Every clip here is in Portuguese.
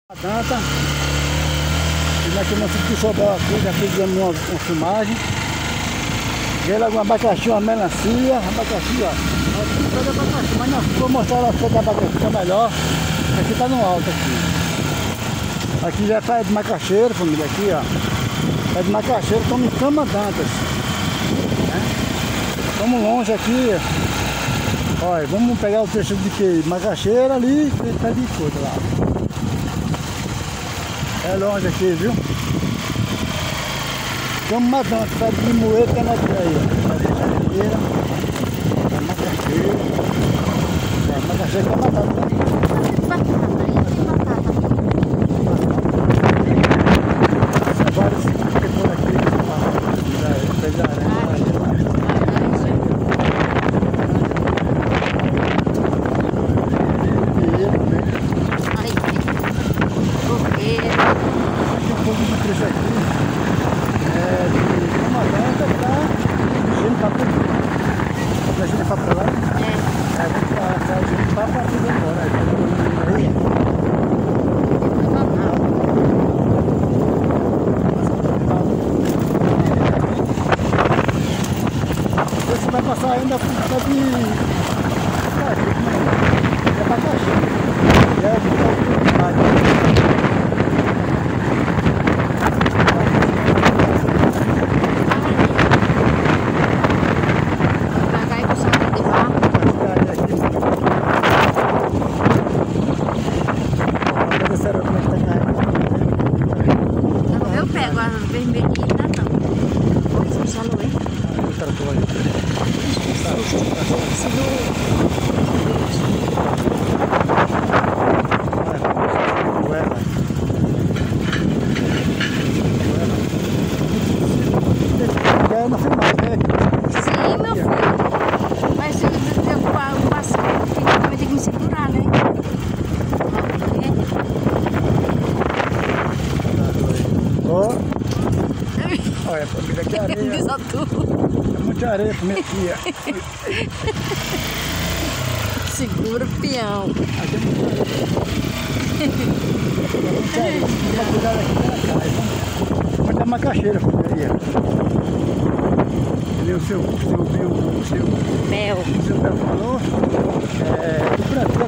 Danta, e nós temos que sobrar aqui, já fizemos uma filmagem. Veio logo um abacaxi, uma melancia, abacaxi, ó. Nós abacaxi, mas não vou mostrar a foto da abacaxi, que é melhor. Aqui tá no alto aqui. Aqui já é pé de macaxeira, família, aqui, ó. Pé de macaxeira, estamos em Cama Dantas. Estamos longe aqui. Olha, vamos pegar o trecho de que? Macaxeira ali e pé de coisa lá. É longe aqui, viu? Cama Dantas, pé de moer, pé na treia. Macaxeira. Macaxeira, Cama Dantas. Vai passar ainda por causa de abacaxi. É eu pego a vermelhinha, não. Oi, só não é. Sim, meu filho. Mas se eu passar, vai ter que me segurar, né? Olha, família, que areia. É muita areia pra minha tia. Segura o peão. Aqui é muita areia. Vamos cuidar aqui pela casa. Muita macaxeira, família. O seu Mel. falou, o Brasil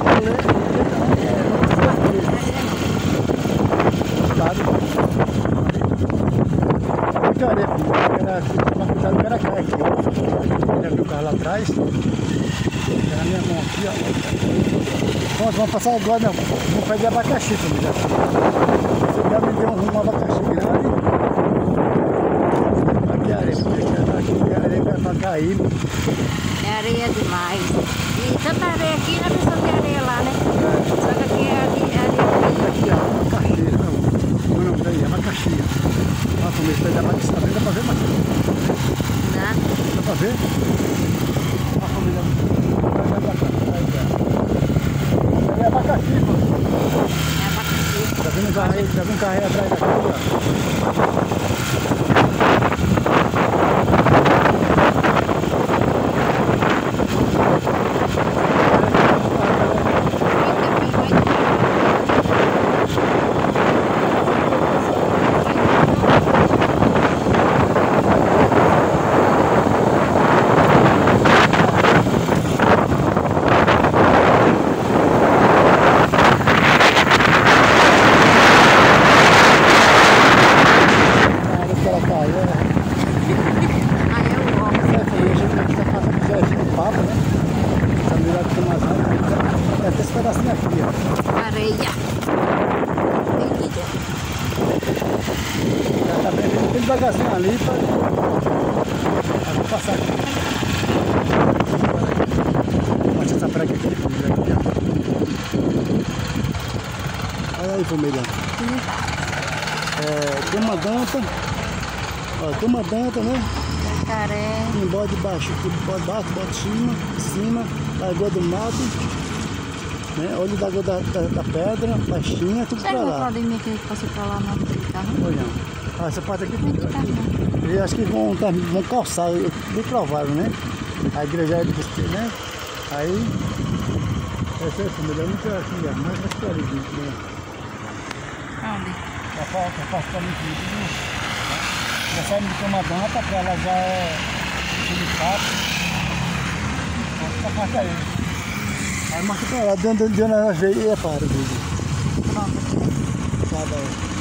muita areia, era cuidado do Caracá aqui. Já viu o carro lá atrás? Era a minha mão aqui, ó. Pronto, vamos passar agora, não. Vamos pegar abacaxi, família. Você já me deu um abacaxi grande. Aqui é areia, aqui é areia para cair. É areia demais. E tanta areia aqui, não precisa ter areia lá, né? Só que aqui é areia. Aqui é macaxeira, não. Não, daí é macaxi. Olha como esse pé da macaxi, tá vendo? Dá pra ver, Matheus? Dá pra ver? Olha a família. É abacaxi, mano. É abacaxi. Tá vendo um carro aí atrás daqui, ó. Esse pedacinho aqui, ó. Areia. Já tá bem devagarzinho ali para passar aqui. Vou mostrar essa praga aqui, família. Olha aí, família. Cama Dantas. Ó, Cama Dantas, né? Jacaré. Tem bode de baixo, bode de baixo, bode de cima, Lagoa do Mato. Né? Olho da pedra, baixinha, tudo pra lá. Será que o Claudemir que passou pra lá no carro? Olha, essa parte aqui. Eu acho que vão calçar, bem provável, né? A igreja é de, né? Aí, essa é a família, muito aqui, mais para ali, né? onde? Já faz praticamente tudo. Já sai de Comandanta, que ela já é silicato. Essa parte aí. Aí marca pra lá, dentro da veia e para o vídeo. Pronto. Cada